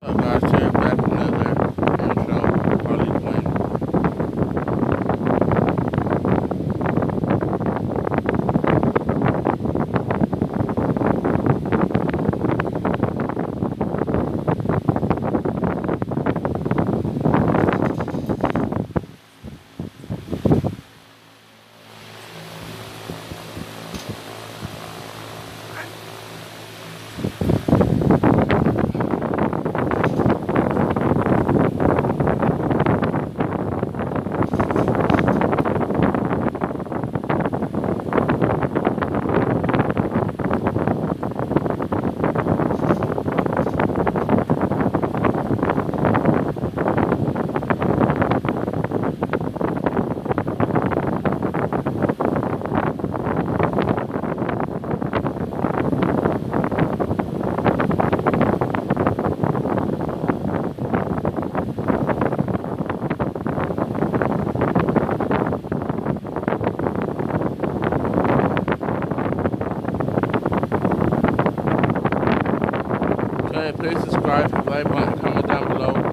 Guys, today back with another intro. Harley Quinn. Please subscribe, like button, comment down below.